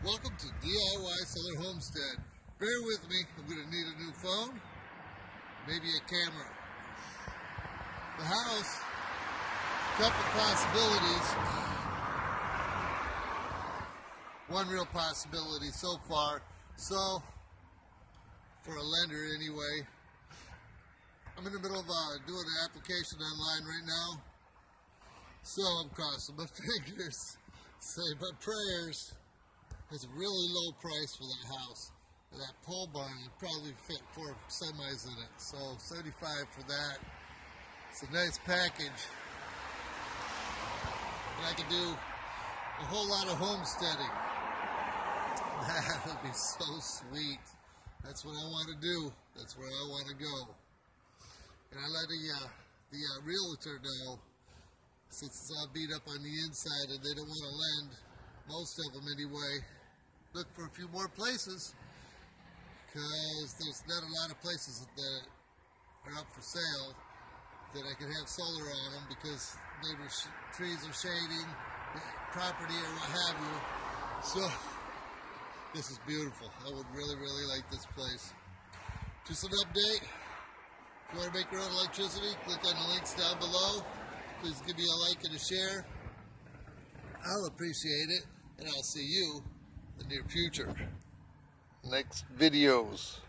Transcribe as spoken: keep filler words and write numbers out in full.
Welcome to D I Y Solar Homestead. Bear with me, I'm going to need a new phone, maybe a camera. The house, couple possibilities. One real possibility so far. So, for a lender anyway, I'm in the middle of uh, doing an application online right now. So I'm crossing my fingers, saying my prayers. It's a really low price for that house. And that pole barn would probably fit four semis in it. So seventy-five for that. It's a nice package. And I can do a whole lot of homesteading. That would be so sweet. That's what I want to do. That's where I want to go. And I let the, uh, the uh, realtor know, since it's all beat up on the inside and they don't want to lend, most of them anyway, look for a few more places, because there's not a lot of places that are up for sale that I can have solar on them, because neighbor sh trees are shading property or what have you. So this is beautiful. I would really, really like this place. Just an update. If you want to make your own electricity, click on the links down below. Please give me a like and a share. I'll appreciate it, and I'll see you in the near future. Next videos.